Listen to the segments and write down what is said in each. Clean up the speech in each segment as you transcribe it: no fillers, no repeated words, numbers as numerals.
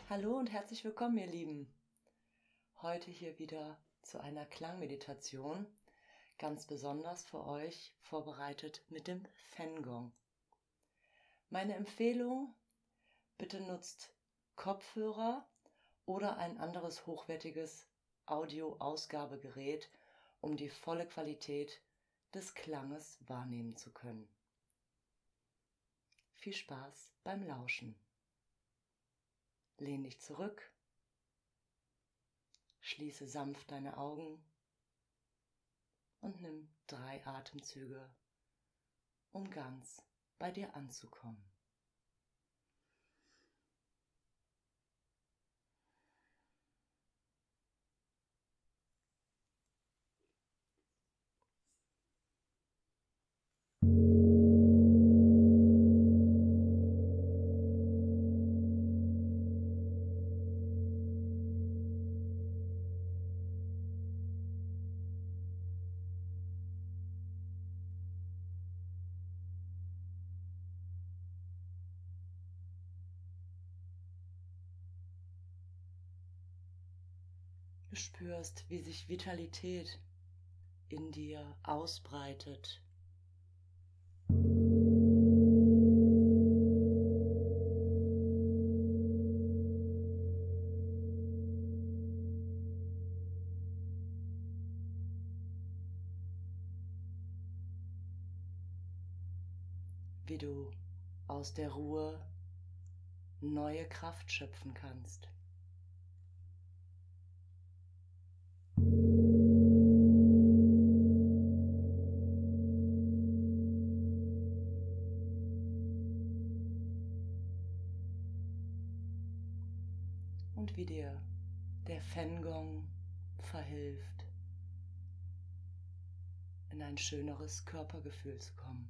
Hallo und herzlich willkommen, ihr Lieben. Heute hier wieder zu einer Klangmeditation, ganz besonders für euch vorbereitet mit dem Fengong. Meine Empfehlung, bitte nutzt Kopfhörer oder ein anderes hochwertiges Audio-Ausgabegerät, um die volle Qualität des Klanges wahrnehmen zu können. Viel Spaß beim Lauschen. Lehn dich zurück, schließe sanft deine Augen und nimm 3 Atemzüge, um ganz bei dir anzukommen. Du spürst, wie sich Vitalität in dir ausbreitet. Wie du aus der Ruhe neue Kraft schöpfen kannst. Und wie dir der Fengong verhilft, in ein schöneres Körpergefühl zu kommen.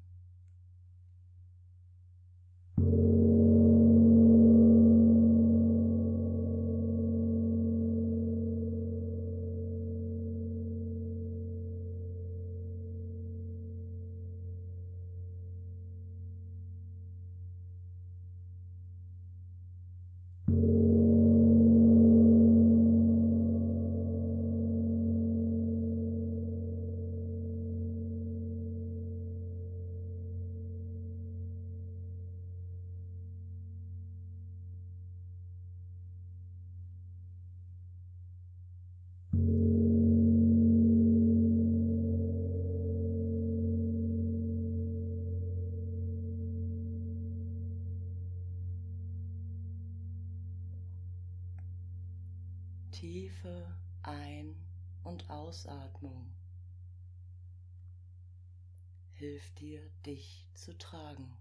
Tiefe Ein- und Ausatmung hilft dir, dich zu tragen.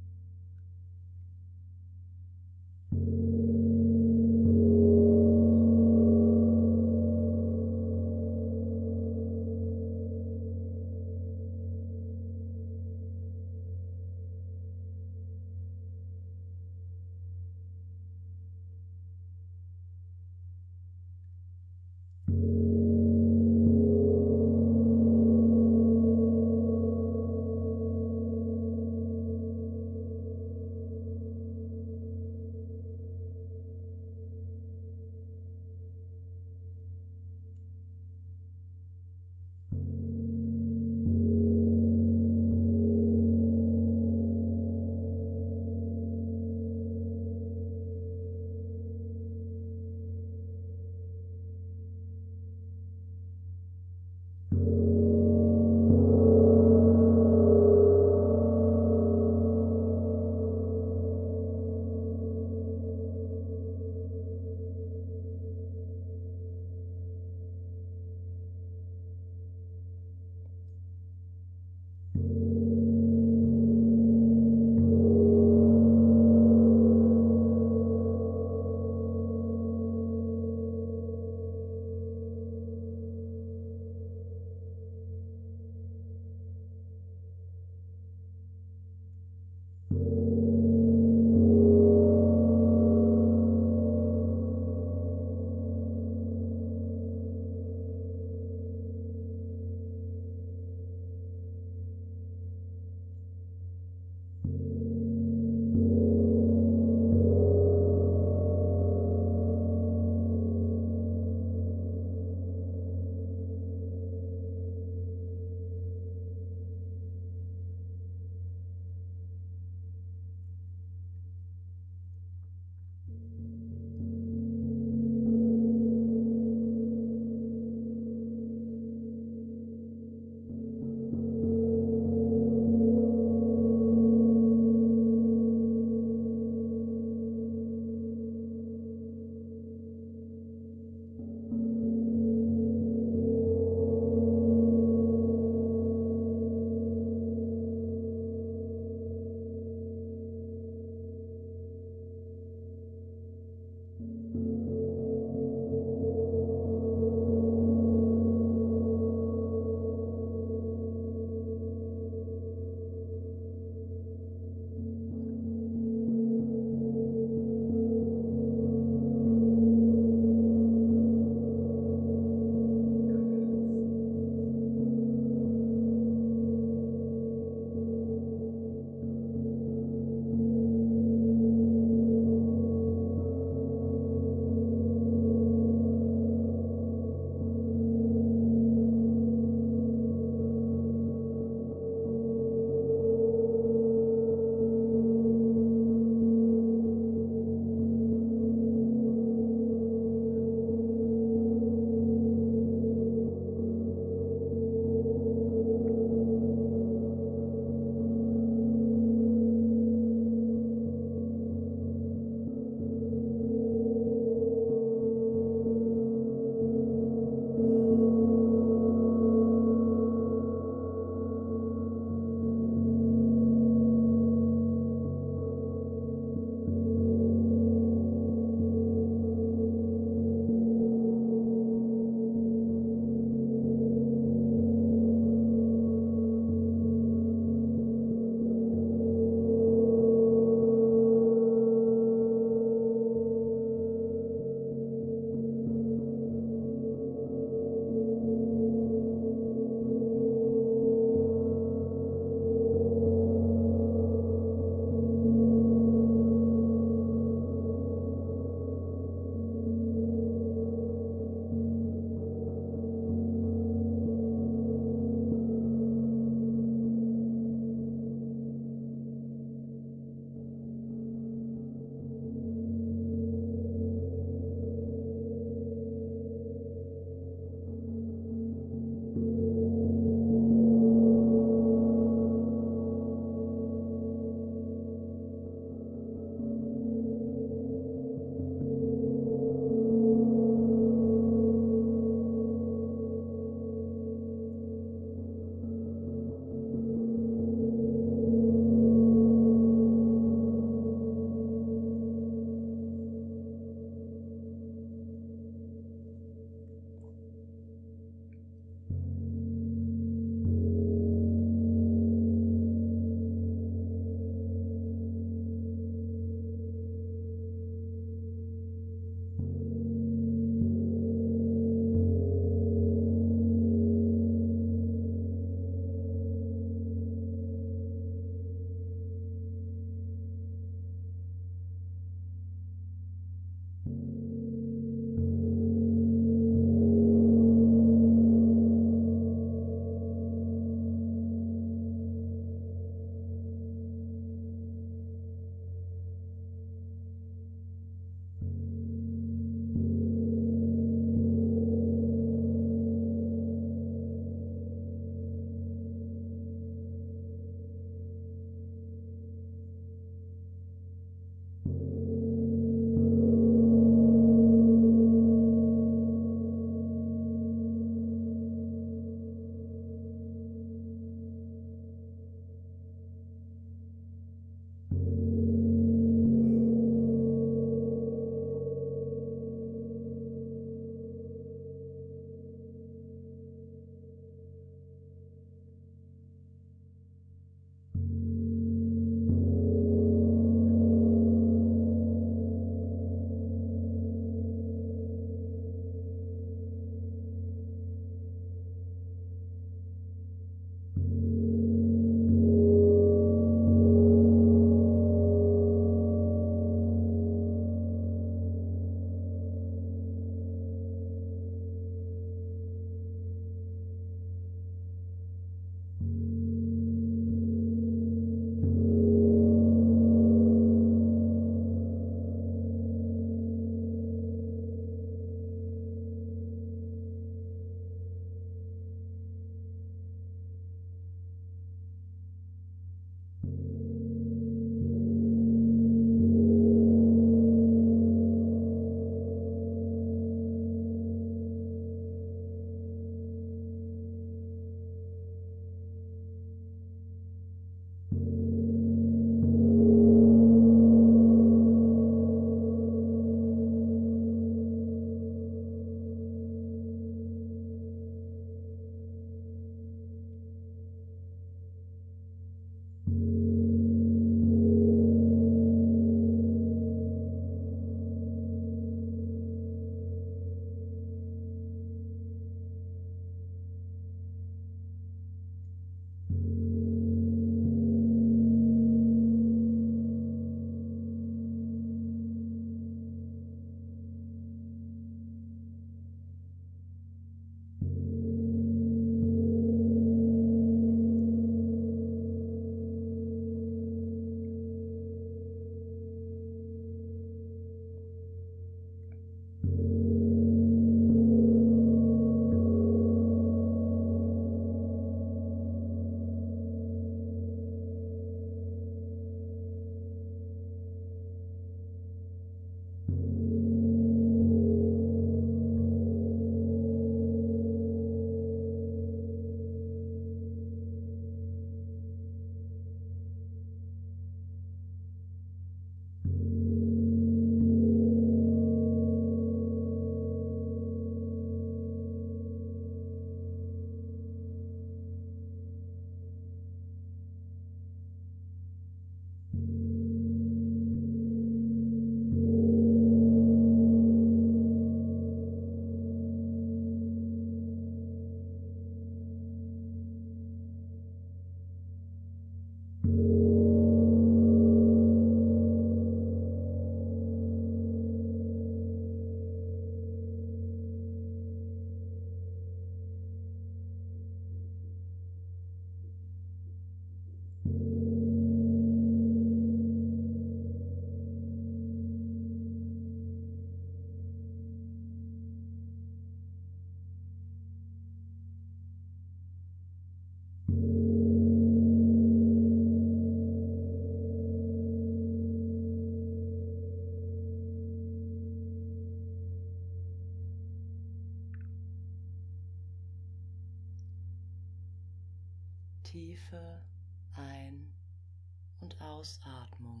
tiefe Ein- und Ausatmung.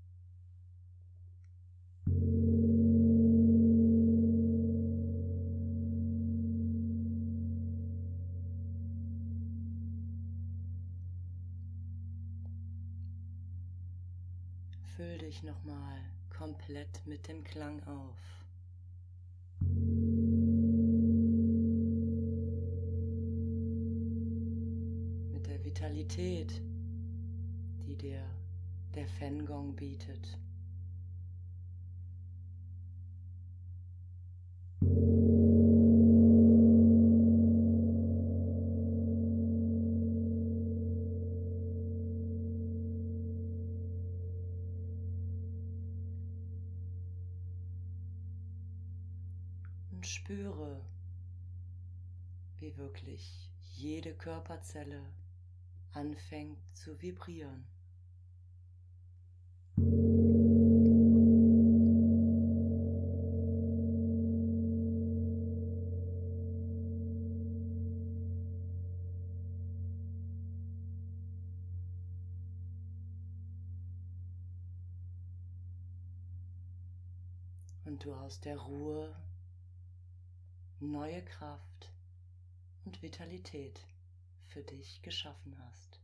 Füll dich nochmal komplett mit dem Klang auf. Mit der Vitalität, die dir der Fengong bietet. Und spüre, wie wirklich jede Körperzelle anfängt zu vibrieren. Und du aus der Ruhe neue Kraft und Vitalität für dich geschaffen hast.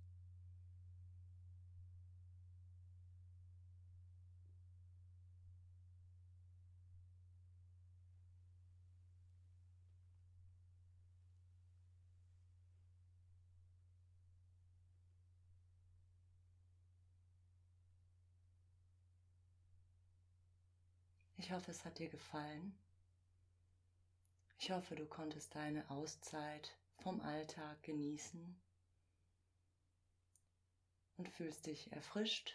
Ich hoffe, es hat dir gefallen. Ich hoffe, du konntest deine Auszeit vom Alltag genießen und fühlst dich erfrischt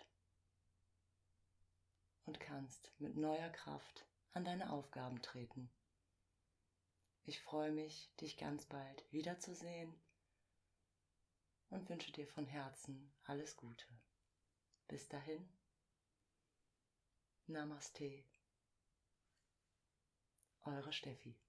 und kannst mit neuer Kraft an deine Aufgaben treten. Ich freue mich, dich ganz bald wiederzusehen und wünsche dir von Herzen alles Gute. Bis dahin, Namaste, eure Steffi.